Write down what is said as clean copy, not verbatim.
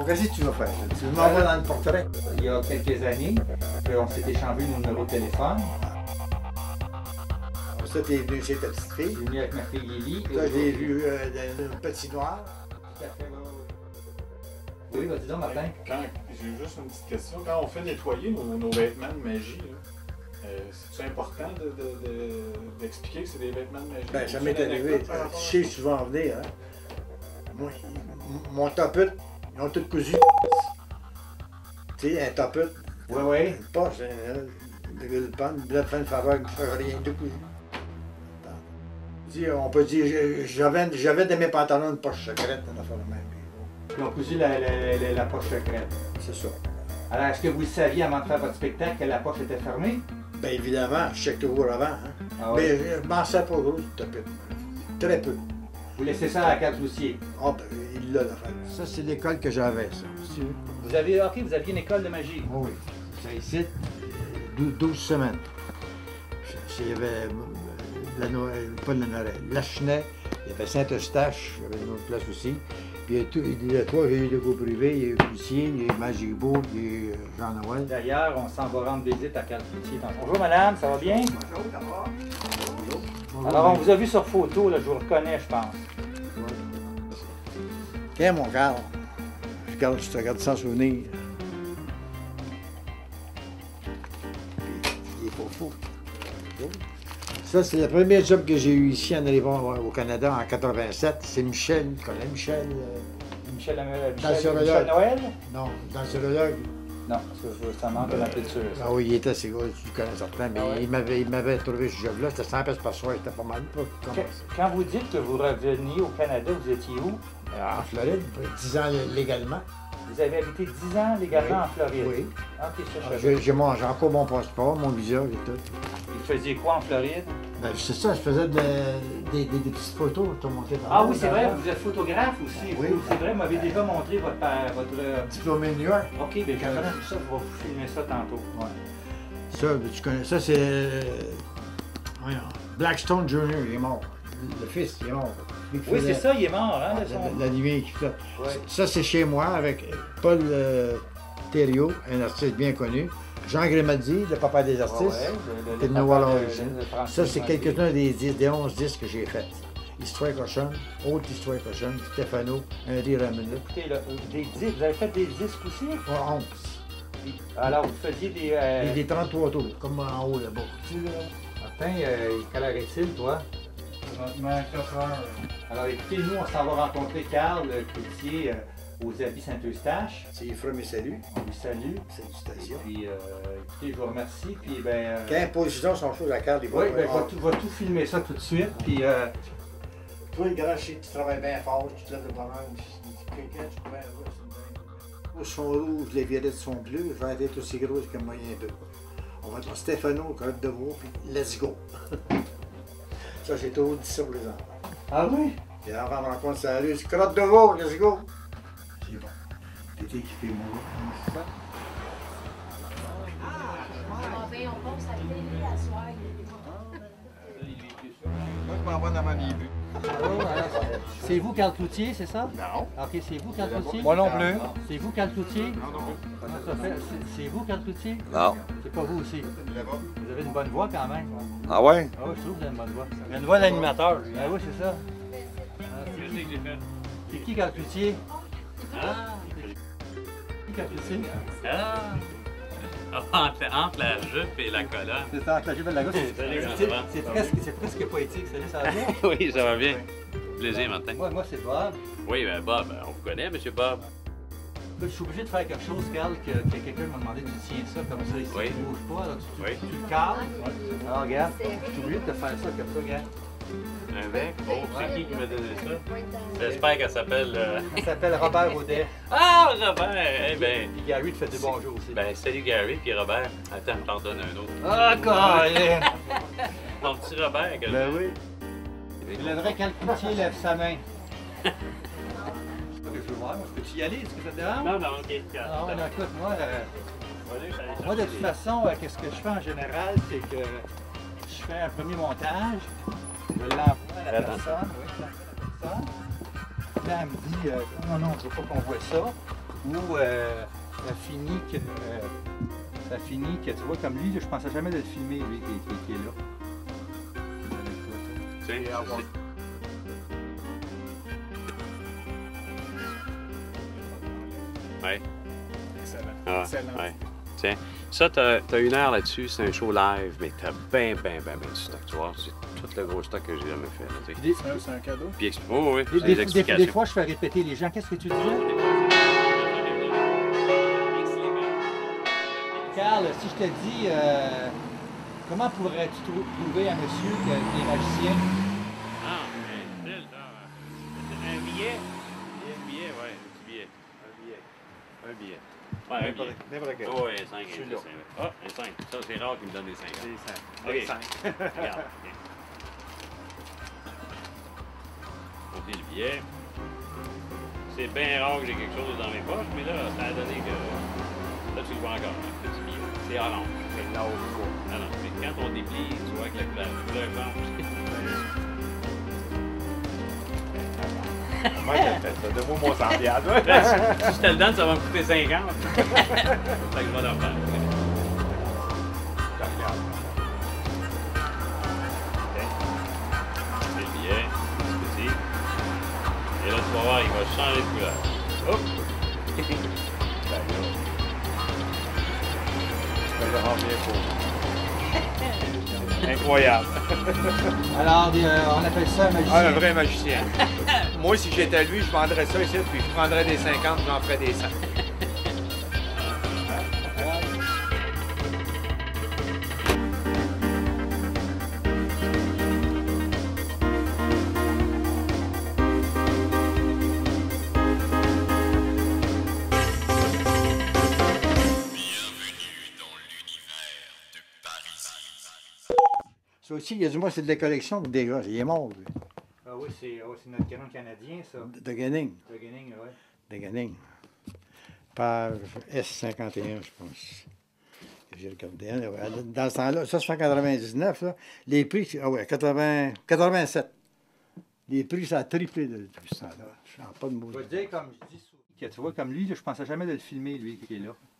Donc, qu'est-ce que tu vas faire? Tu veux m'envoyer dans le portrait? Il y a quelques années, on s'est échangé nos numéros de téléphone. Ça, t'es venu chez ta petite Je fille. suis venu avec ma fille Lily. Là, je l'ai vu dans le petit noir. Tout à fait, oui, vas-y donc, Martin. J'ai juste une petite question. Quand on fait nettoyer nos vêtements de magie, c'est important d'expliquer que c'est des vêtements de magie? Ben, ça m'est arrivé. Je sais souvent venir, hein. Moi, mon toput, ils ont tout cousu. Tu sais, un toput. Oui, oui. Une poche, le pan, de fin de faveur, qui ne fait rien de cousu. On peut dire, j'avais dans mes pantalons une poche secrète, une affaire de même. Ils ont cousu la poche secrète. C'est ça. Alors, est-ce que vous saviez avant de faire votre spectacle que la poche était fermée? Bien évidemment, je check toujours avant. Hein. Ah oui? Mais je m'en sers pas gros, du toput. Très peu. Vous laissez ça à Carcloussier. Ah, ben, il l'a l'affaire. Ça, c'est l'école que j'avais, ça. Vous aviez une école de magie. Oh oui. Ça ici, 12 semaines. Il y avait pas de la Noël, Lachenay, il y avait Saint-Eustache, il y avait une autre place aussi. Puis il y a trois, il y a eu des cours privés, il y a eu Cloutier, il y a eu Magic-Beau, il y a eu Jean-Noël. D'ailleurs, on s'en va rendre visite à Carcloussier. Bonjour madame, ça va bien? Bonjour, d'abord. Bonjour. Alors, on vous a vu sur photo, là, je vous reconnais, je pense. Ouais. Tiens, mon Carl, je te regarde sans souvenir. Puis, il est pas fou. Ça, c'est le premier job que j'ai eu ici en arrivant au Canada en 87. C'est Michel, tu connais Michel? Michel Noël? Non, dans le sérologue. Non, ça manque de la peinture. Ah oui, il était assez gros, tu le connais certain, mais Ah ouais. il m'avait trouvé ce job-là, c'était 100 pièces par soir, c'était pas mal. Quand vous dites que vous reveniez au Canada, vous étiez où? En Floride, 10 ans légalement. Vous avez habité 10 ans légalement Oui. en Floride? Oui. Ok, ça, je savais. J'ai encore mon passeport, mon visa et tout. Vous faisiez quoi en Floride? Ben, c'est ça, je faisais des petites photos, je te montrais. Ah oui, c'est vrai, vous êtes photographe aussi. Oui. C'est vrai, vous m'avez déjà montré votre Diplômé de New York. OK, bien, je connais tout ça, je vais vous filmer ça tantôt. Ouais. Ça, tu connais, ça c'est... voyons, Blackstone Jr., il est mort. Le fils, il est mort. Oui, c'est ça, il est mort, hein, de son... La nuit qui fait. Ouais. Ça, c'est chez moi avec Paul Thériaut, un artiste bien connu. Jean Grimaldi, le papa des artistes. C'est de New Orleans. Ça, c'est quelques-uns des 11 disques que j'ai faits. Histoire cochonne, Haute Histoire cochonne, Stéphano, Un rire à minute. Écoutez, là, des disques, vous avez fait des disques aussi? Ouais, 11. Alors, vous faisiez des... Et des 33 tours, comme en haut là-bas. Martin, quelle heure est-il, toi? Maintenant, 4 heures. Alors, écoutez, nous, on s'en va rencontrer Carl Cloutier aux Habits Saint-Eustache. C'est Ephraim et Salut. On lui salue. Salutations. Puis, écoutez, je vous remercie. Puis, ben... Quand imposition sont choses à carte, oui, ben, je vais tout filmer ça tout de suite. Puis, toi, le grand, je sais que tu travailles bien fort, tu te lèves de bonheur. Quelqu'un, tu peux bien voir, c'est bien. Au son rouge, les violettes sont bleues, je vais être aussi grosse que moyen d'eux. On va être Stéphano, Crotte de veau, puis let's go. Ça, j'ai toujours dit ça pour les enfants. ah oui? Et là, on rencontre ça à la rue, c'est Crotte de veau, let's go. C'est bon. T'es équipé, mon gars. On pense à télé à soir. Moi, je m'en vais dans ma vie. C'est vous, Carl Cloutier, c'est ça? Non. OK, c'est vous, Carl Cloutier? Moi non plus. C'est vous, Carl Cloutier? Non, non. Comment ça fait? C'est vous, Carl Cloutier? Non. C'est pas vous aussi. Vous avez une bonne voix quand même. Ah ouais? Ah oui, je trouve que vous avez une bonne voix. Il y a une voix d'animateur, lui. Ah oui, c'est ça. C'est qui, Carl Cloutier? Ah! Qui, Carl Cloutier? Ah! Entre la jupe et la colonne. C'est ça, la jupe de la gauche. Salut, C'est presque poétique. Salut, ça va bien? Oui, ça va bien. Plaisir, Martin. Moi c'est Bob. Oui, ben Bob, on vous connaît, Monsieur Bob. Je suis obligé de faire quelque chose, Carl, que quelqu'un m'a demandé, tu tiens ça comme ça ici, Oui. tu ne bouges pas, alors tu Oui. le cales. Alors regarde, je suis obligé de te faire ça comme ça, regarde. Un bec? Oh, c'est qui m'a donné ça? J'espère qu'elle s'appelle... Il s'appelle Robert Audet. Ah, Robert! Eh ben... Puis Gary te fait du bonjour aussi. Ben, salut Gary, puis Robert. Attends, je t'en donne un autre. Ah, Colin! Mon petit Robert, que Ben oui. Je voudrais qu'un Cloutier lève sa main. C'est pas que je veux voir, moi, peux-tu y aller? Est-ce que ça te dérange? Non, non, OK. Non, non, écoute, moi, de toute façon, qu'est-ce que je fais en général, c'est que je fais un premier montage, je l'envoie à la personne, oui, je l'envoie à la personne. Puis là, elle me dit, non, non, je veux pas qu'on voit ça. où ça finit que, tu vois, comme lui, je pensais jamais de le filmer, lui, qui est là. Tu sais, ouais. Excellent. Ah, Excellent. ouais. Tiens, ça, t'as 1 heure là-dessus, c'est un show live, mais t'as ben du stock. Tu vois, c'est tout le gros stock que j'ai jamais fait. Là, tu sais. C'est un cadeau. Puis, oh, oui, c'est des Des explications. fois, je fais répéter les gens. Qu'est-ce que tu disais? Carl, si je te dis, comment pourrais-tu prouver à monsieur qu'il est magicien? Ah, mais un billet. Un billet, ouais, un petit billet. Un billet. Ouais, un billet. N'importe quel. Oh, un 5, Je suis un là. 5. Ah, un 5. Ça, c'est rare qu'il me donne des 5. Des OK. 5. Regarde. Comptez le billet. C'est bien rare que j'ai quelque chose dans mes poches, mais là, ça a donné que... Là, tu le vois encore, un petit billet. C'est orange. C'est là où Ah non, mais quand on déplie, tu vois que la couleur change. Moi, j'ai fait ça. Donne-moi mon 100 piastres. Si je te le donne, ça va me coûter 50. Fait que je vais le refaire. C'est le billet, c'est petit. Et là, tu vas voir, il va changer de couleur. Hop! Je vais le rendre bien beau. Incroyable. Alors, on appelle ça un magicien. Ah, un vrai magicien. Moi, si j'étais lui, je vendrais ça ici, puis je prendrais des 50, j'en ferais des 100. Ça aussi, il y a du moins, c'est de la collection pour des gars. Il est mort, lui. Ah oui, c'est notre canon canadien, ça. De Gunning. Le Gunning, oui. De Gunning. Page S51, je pense. J'ai regardé. Dans ce temps-là, ça, c'est en 99, là. Les prix, ah ouais, 87. Les prix, ça a triplé depuis ce temps-là. Je n'en pas de mots. Je vais te dire, comme je dis souvent, que tu vois, comme lui, là, je pensais jamais de le filmer, lui, qui est là.